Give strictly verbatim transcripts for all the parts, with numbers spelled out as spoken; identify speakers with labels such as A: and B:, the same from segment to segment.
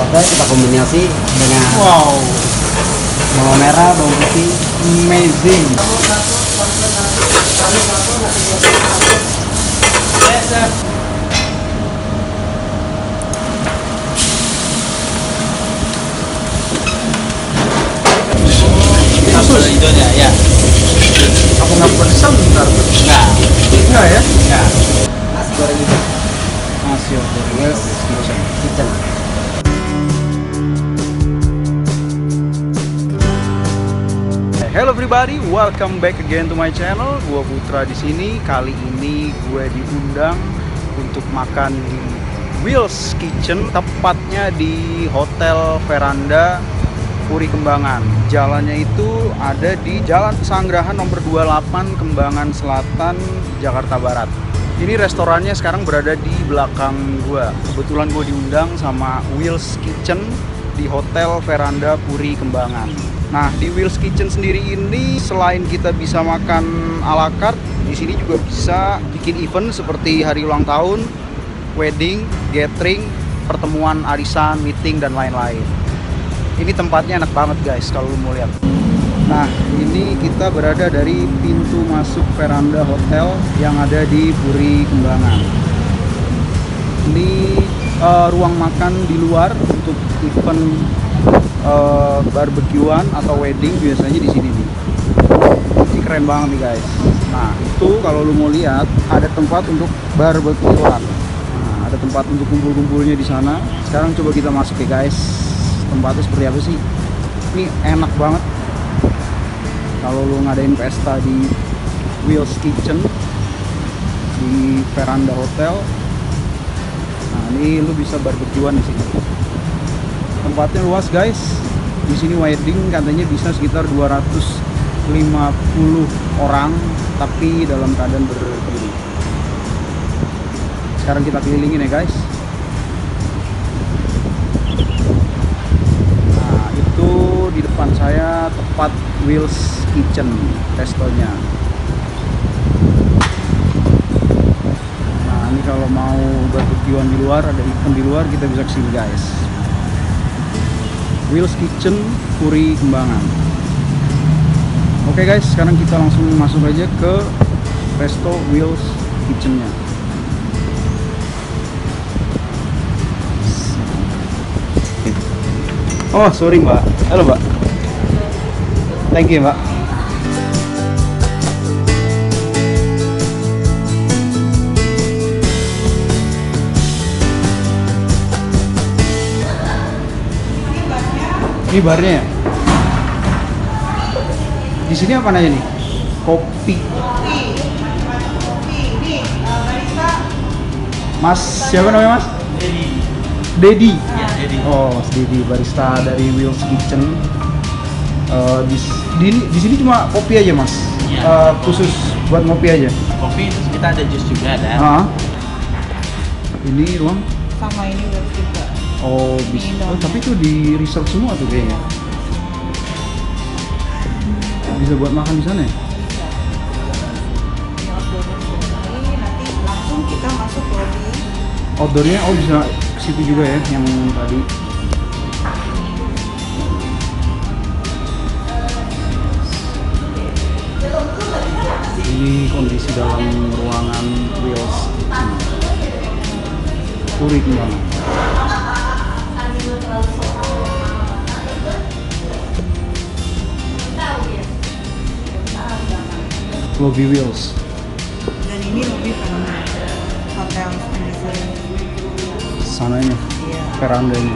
A: Oke, kita kombinasi dengan
B: Wow,
A: bawang merah, bawang putih.
B: amazing.
C: Sambal hijaunya ya.
B: Aku nggak pesan bentar.
C: Enggak.
B: Enggak ya?
C: Enggak.
A: Nasi goreng itu.
B: Masih oke.
A: Wheels Kitchen. Kitchen.
B: Hello everybody, welcome back again to my channel. Gua Putra di sini. Kali ini gue diundang untuk makan di Wheels Kitchen, tepatnya di Hotel Veranda Puri Kembangan. Jalannya itu ada di Jalan Pesanggerahan nomor dua puluh delapan Kembangan Selatan, Jakarta Barat. Ini restorannya sekarang berada di belakang gua. Kebetulan gue diundang sama Wheels Kitchen di Hotel Veranda Puri Kembangan. Nah, di Wheels Kitchen sendiri ini selain kita bisa makan a la carte, di sini juga bisa bikin event seperti hari ulang tahun, wedding, gathering, pertemuan arisan, meeting dan lain-lain. Ini tempatnya enak banget guys kalau mau lihat. Nah, ini kita berada dari pintu masuk Veranda Hotel yang ada di Puri Kembangan. Ini uh, ruang makan di luar untuk event uh, barbekyuan atau wedding biasanya di sini nih. Ini keren banget nih guys. Nah, itu kalau lu mau lihat ada tempat untuk barbekyuan. Nah, ada tempat untuk kumpul-kumpulnya di sana. Sekarang coba kita masuk ya guys. Tempatnya seperti apa sih? Ini enak banget. Kalau lu ngadain pesta di Wheels Kitchen di Veranda Hotel, nah ini lu bisa barbekyuan di sini. Tempatnya luas guys. Di sini wedding katanya bisa sekitar dua ratus lima puluh orang, tapi dalam keadaan berdiri. Sekarang kita kelilingin ya guys. Nah, itu di depan saya tepat Wheels Kitchen restonya. Nah, ini kalau mau barbekyuan di luar, ada event di luar, kita bisa kesini guys. Wheels Kitchen Puri Kembangan. Oke guys, sekarang kita langsung masuk aja ke resto Wheels Kitchennya. Oh sorry mbak, halo mbak. Thank you mbak. Ini barnya ya? Di sini apa aja nih? Kopi. Mas, siapa namanya mas?
C: Dedi.
B: Dedi.
C: Ya, Dedi.
B: Oh, Mas Dedi, barista dari Wheels Kitchen. Uh, di, di, di sini cuma kopi aja mas?
C: Ya.
B: Uh, khusus buat ngopi aja?
C: Kopi terus kita ada jus juga ada.
B: Ah. Ini ruang?
D: Sama ini buat juga.
B: Oh, bisa. Oh, tapi itu di reserve semua tuh kayaknya. Bisa buat makan di sana ya?
D: Ini nanti langsung kita masuk lobby.
B: Outdoornya oh bisa ke situ juga ya yang tadi. Ini kondisi dalam ruangan Wheels Kitchen Puri Kembangan. Lobby Wheels.
D: Dan ini lobby Veranda Hotel Spencer.
B: Sananya,
D: Iya.
B: verandanya.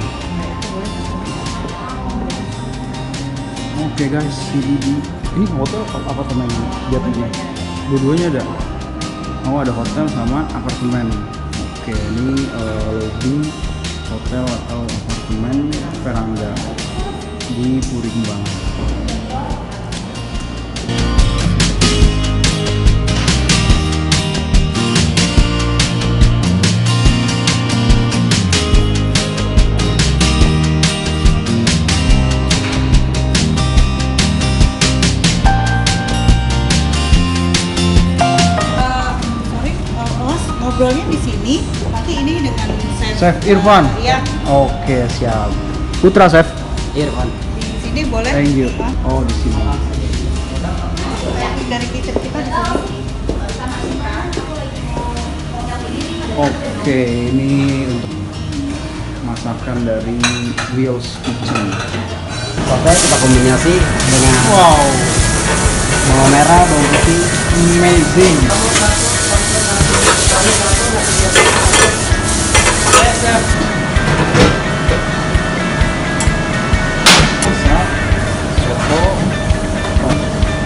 B: Oke guys, ini, ini hotel apa apartemen jatuhnya? Dua-duanya ada. Oh ada hotel sama apartemen. Oke, ini uh, lobby hotel atau apartemen Veranda di Puri Kembangan.
D: Ngobrolnya di sini, nanti ini dengan saya
B: Chef Irfan.
D: Iya.
B: Oke, siap. Putra Chef.
A: Irfan.
D: Di sini boleh.
B: Thank you.
D: Hah?
B: Oh, di sini.
D: Dari kitchen kita di sini.
B: Oke, ini untuk masakan dari Will's Kitchen.
A: Oke, kita kombinasi dengan
B: Wow,
A: bawang merah, bawang putih.
B: amazing. Masak, soto. Oh.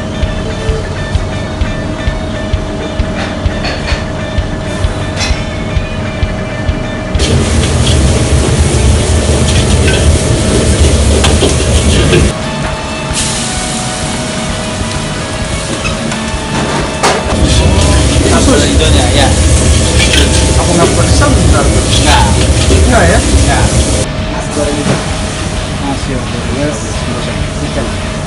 C: Sambal hijaunya ya.
B: Aku nggak pesen bentar.
C: Enggak.
B: Enggak ya?
C: Enggak.
A: Nasi goreng hijau.
B: Nasi goreng.
A: Will's Kitchen.